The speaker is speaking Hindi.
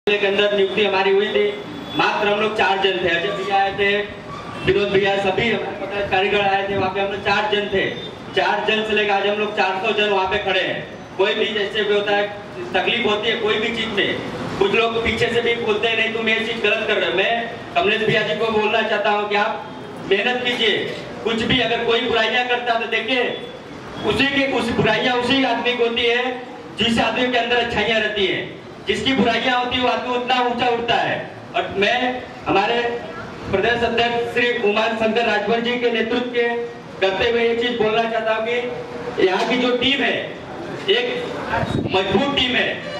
के अंदर नियुक्ति हमारी हुई थी। मात्र हम लोग 4 जन थे। अजय भैया आए थे, विनोद भैया, सभी हमारे कारीगर आए थे। वहाँ पे हम लोग 4 जन थे। 4 जन से लेकर आज हम लोग 400 जन वहाँ पे खड़े हैं। कोई भी जैसे भी होता है, तकलीफ होती है कोई भी चीज में, कुछ लोग पीछे से भी बोलते हैं नहीं तुम ये चीज गलत कर रहे हो। मैं कमलेश भैया जी को बोलना चाहता हूँ कि आप मेहनत कीजिए। कुछ भी अगर कोई बुराइयां करता है तो देखिए उस बुराइयां उसी आदमी को होती है जिस आदमी के अंदर अच्छाइयां रहती है। जिसकी बुराइयां होती है वो आदमी उतना ऊंचा उठता है। और मैं हमारे प्रदेश अध्यक्ष श्री उमान शंकर राजभर जी के नेतृत्व के करते हुए ये चीज बोलना चाहता हूँ कि यहाँ की जो टीम है एक मजबूत टीम है।